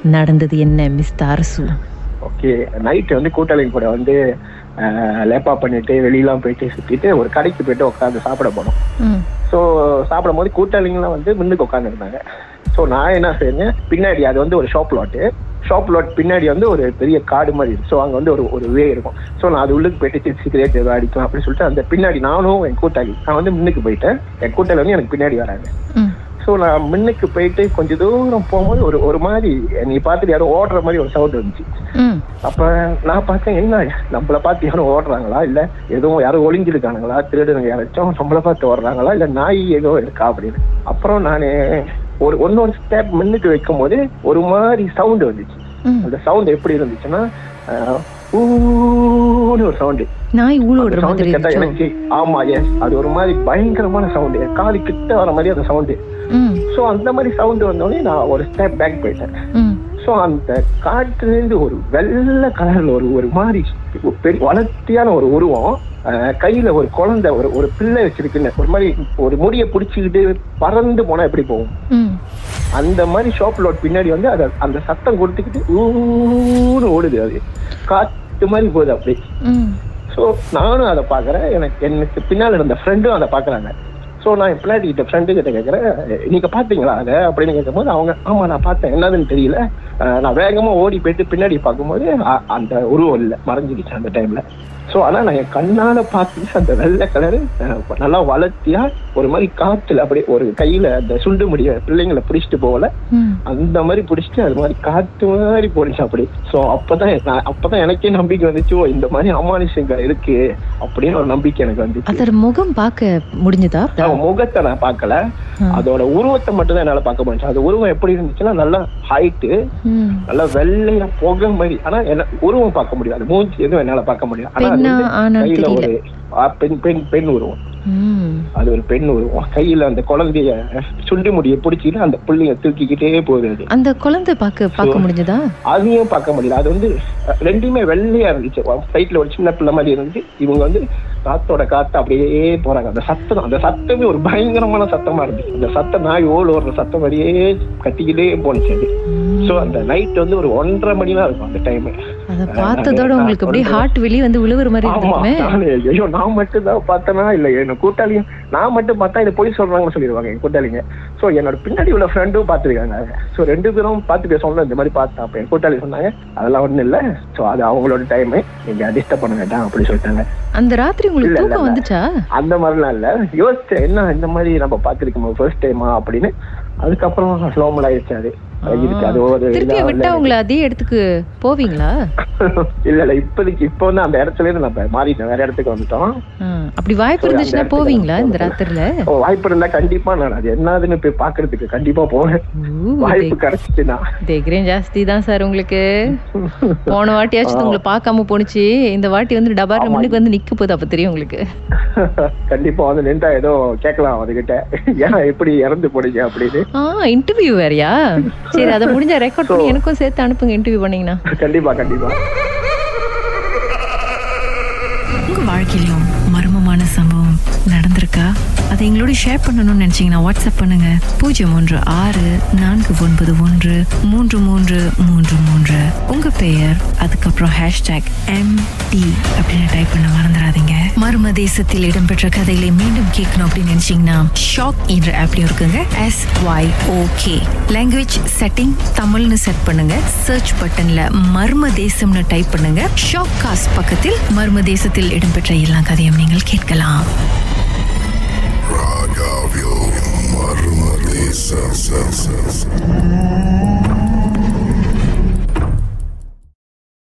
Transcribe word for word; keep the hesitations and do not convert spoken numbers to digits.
நடந்தது என்ன மிஸ்டர் அரசு? ஓகே, நைட்டு வந்து கூட்டாளிங்க கூட வந்து லேப்பா பண்ணிட்டு வெளியெல்லாம் போயிட்டு சுத்திட்டு ஒரு கடைக்கு போயிட்டு உட்காந்து சாப்பிட போனோம். ஸோ சாப்பிடும் போது கூட்டாளிங்கெல்லாம் வந்து முன்னுக்கு உட்காந்துருந்தாங்க. ஸோ நான் என்ன செய்யறேன், பின்னாடி அது வந்து ஒரு ஷாப் லாட்டு, ஷாப் லாட் பின்னாடி வந்து ஒரு பெரிய காடு மாதிரி இருக்கு. ஸோ அங்கே வந்து ஒரு ஒரு வே இருக்கும். ஸோ நான் அது உள்ளுக்கு போயிட்டு சிகரெட் ஏதோ அடிக்கலாம் அப்படின்னு சொல்லிட்டு அந்த பின்னாடி நானும் என் கூட்டாளி நான் வந்து முன்னுக்கு போயிட்டேன். என் கூட்டாளி வந்து எனக்கு பின்னாடி வராங்க. ஸோ நான் முன்னுக்கு போயிட்டு கொஞ்சம் தூரம் போகும்போது ஒரு ஒரு மாதிரி நீ பார்த்துட்டு யாரும் ஓடுற மாதிரி ஒரு சவுண்ட் வந்துச்சு. அப்ப நான் பார்த்தேன், என்ன நம்மளை பார்த்து யாரும் ஓடுறாங்களா, இல்ல எதுவும் யாரும் ஒளிஞ்சிருக்கானுங்களா, திருடுங்க யாராச்சும் நம்மளை பார்த்து ஓடுறாங்களா, இல்ல நாய் ஏதோ இருக்கா அப்படின்னு. அப்புறம் நான் ஒரு ஒன்னொரு ஸ்டெப் முன்னுக்கு வைக்கும் போது ஒரு மாதிரி சவுண்ட் வந்துச்சு. அந்த சவுண்ட் எப்படி இருந்துச்சுன்னா ஊன்னு ஒரு சவுண்டு. எனக்கு ஆமா எஸ் அது ஒரு மாதிரி பயங்கரமான சவுண்டு, காது கிட்ட வர மாதிரி அந்த சவுண்டு. சோ அந்த மாதிரி சவுண்ட் வந்தோடனே நான் ஒரு ஸ்டெப் பேக் போயிட்டேன். சோ அந்த காட்டுல இருந்து ஒரு வெள்ளை கலர்ல ஒரு ஒரு மாதிரி பெரிய வளர்த்தியான ஒரு உருவம், கையில ஒரு குழந்தை ஒரு ஒரு பிள்ளை வச்சிருக்குன்னு ஒரு மாதிரி ஒரு முடியை பிடிச்சிக்கிட்டு பறந்து போனா எப்படி போகும் அந்த மாதிரி ஷாப் லோட் பின்னாடி வந்து அத அந்த சத்தம் கொடுத்துக்கிட்டு ஊன்னு ஓடுது. அது காட்டு மாதிரி போகுது அப்படி. ஸோ நானும் அதை பாக்குறேன், எனக்கு எனக்கு பின்னால் இருந்த ஃப்ரெண்டும் அதை பாக்குறாங்க. ஸோ நான் என் பிள்ளாடி கிட்ட ஃப்ரெண்டு கிட்ட கேட்கறேன், நீங்க பாத்தீங்களா அதை அப்படின்னு கேட்கும் போது அவங்க ஆமா நான் பார்த்தேன், என்னதுன்னு தெரியல. நான் வேகமா ஓடி போயிட்டு பின்னாடி பார்க்கும்போது அந்த உருவம் இல்லை, மறைஞ்சிடுச்சு அந்த டைம்ல. ஸோ ஆனா நான் என் கண்ணால பார்த்து அந்த வெள்ளை கலரு நல்லா வளர்த்தியா ஒரு மாதிரி காத்துல அப்படியே ஒரு கையில அந்த சுண்டு முடிய பிள்ளைங்களை பிடிச்சிட்டு போகல அந்த மாதிரி பிடிச்சிட்டு அது மாதிரி காத்து மாதிரி போனிச்சு அப்படி. ஸோ அப்பதான் அப்பதான் எனக்கே நம்பிக்கை வந்துச்சு, ஓ இந்த மாதிரி அமானுஷங்கள் இருக்கு அப்படின்னு ஒரு நம்பிக்கை எனக்கு வந்துச்சு. அதோட முகம் பார்க்க முடிஞ்சதா? முகத்தை நான் பார்க்கல, அதோட உருவத்தை மட்டும் தான் என்னால பார்க்க முடிஞ்சு. அது உருவம் எப்படி இருந்துச்சுன்னா நல்லா ஹைட்டு, நல்லா வெள்ளையா புகை மாதிரி. ஆனா என்ன உருவம் பார்க்க முடியும், அது மூஞ்சி எதுவும் என்னால பார்க்க முடியும். ஆனா கையில ஒரு பெண் பெண் பெண் உருவம், அது ஒரு பெண் உருவம் கையில அந்த குழந்தைய சுண்டி முடிய பிடிச்சிட்டு அந்த புள்ளைய தூக்கிக்கிட்டே போகுது. அந்த குழந்தை பார்க்க பார்க்க முடிஞ்சதா? அதையும் பார்க்க முடியல. அது வந்து ரெண்டுமே வெள்ளையா இருந்துச்சு, சைட்ல ஒரு சின்ன பிள்ளை மாதிரி இருந்துச்சு. இவங்க வந்து காத்தோட காத்து அப்படியே போறாங்க. அந்த சத்தம் அந்த சத்தமே ஒரு பயங்கரமான சத்தமா இருந்துச்சு. அந்த சத்தம் நாய் ஓடு ஓடுற சத்தம் மாதிரியே கட்டிக்கிட்டே போனுச்சு அது. சோ அந்த நைட் வந்து ஒரு ஒன்றரை மணி தான் இருக்கும் அந்த டைம். அத பார்த்ததோட உங்களுக்கு அப்படியே ஹார்ட் வெளிய வந்து விழுவுற மாதிரி இருக்குமே. ஐயோ நான் மட்டும் தான் பார்த்தனா இல்ல என்ன கூட்டாளியும் நான் மட்டும் பார்த்தா இதை போய் சொல்றாங்கன்னு சொல்லிடுவாங்க என் கூட்டாளிங்க. சோ என்னோட பின்னாடி உள்ள ஃப்ரெண்டும் பார்த்துருக்காங்க. சோ ரெண்டு பேரும் பார்த்து பேசணும் இந்த மாதிரி பார்த்தா. அப்ப என் கூட்டாளி சொன்னாங்க அதெல்லாம் ஒண்ணும் இல்ல, சோ அது அவங்களோட டைம், நீங்க டிஸ்டர்ப் பண்ண வேண்டாம் அப்படி சொல்லிட்டாங்க. அந்த ராத்திரி உங்களுக்கு தூக்கம் வந்துச்சா? அந்த மாதிரிலாம் இல்ல, யோசிச்சேன் என்ன இந்த மாதிரி நம்ம பார்த்திருக்கோம் ஃபர்ஸ்ட் டைமா அப்படின்னு. அதுக்கப்புறம் ஸ்லோமல் ஆயிடுச்சு. அது திருப்பி விட்டா உங்களை அதே இடத்துக்கு போவீங்களா? இல்ல இல்ல இப்போதைக்கு இப்ப வந்து அந்த இடத்துல இருந்து நம்ம மாறிட்டோம், வேற இடத்துக்கு வந்துட்டோம். அப்படி வாய்ப்பு இருந்துச்சுன்னா போவீங்களா இந்த ராத்திரில? வாய்ப்பு இருந்தா கண்டிப்பா நான் அது என்னதுன்னு போய் பாக்குறதுக்கு கண்டிப்பா போவேன். வாய்ப்பு கிடைச்சிச்சுன்னா. தைரியம் ஜாஸ்தி தான் சார் உங்களுக்கு. போன வாட்டியாச்சும் உங்களை பார்க்காம போனுச்சு, இந்த வாட்டி வந்து டபார்ல முன்னுக்கு வந்து நிக்க போகுது, அப்ப தெரியும் உங்களுக்கு. கண்டிப்பா வந்து நின்றா ஏதோ கேட்கலாம் அதுகிட்ட, ஏன்னா எப்படி இறந்து போடுங்க அப்படின்னு. ஆஹ் இன்டர்வியூ வேறயா? சரி அதை முடிஞ்ச ரெக்கார்ட் பண்ணி எனக்கும் சேர்த்து அனுப்புங்க இன்டர்வியூ பண்ணீங்கன்னா. கண்டிப்பா கண்டிப்பா. உங்க வாழ்க்கையிலும் மர்மமான சம்பவம் நடந்திருக்கா? அதை எங்களோட ஷேர் பண்ணணும்னு நினைச்சீங்கன்னா வாட்ஸ்அப் பண்ணுங்க பூஜ்ஜியம் ஒன்று ஆறு நான்கு ஒன்பது ஒன்று மூன்று மூன்று மூன்று மூன்று. உங்க பெயர் அதுக்கப்புறம் ஹேஷ்டாக் எம் டி அப்படின்னு டைப் பண்ண மறந்துடாதீங்க. மர்ம தேசத்தில் இடம்பெற்ற கதைகளை மீண்டும் கேட்கணும் அப்படின்னு நினைச்சீங்கன்னா ஷாக் என்ற ஆப்லயும் இருக்குங்க. எஸ் ஒய் ஓகே லாங்குவேஜ் செட்டிங் தமிழ்னு செட் பண்ணுங்க. சர்ச் பட்டன்ல மர்ம தேசம்னு டைப் பண்ணுங்க. ஷாக் காஸ்ட் பக்கத்தில் மர்ம தேசத்தில் இடம்பெற்ற எல்லா கதையும் நீங்கள் கேட்கலாம். Raga Vio Marma Kathai.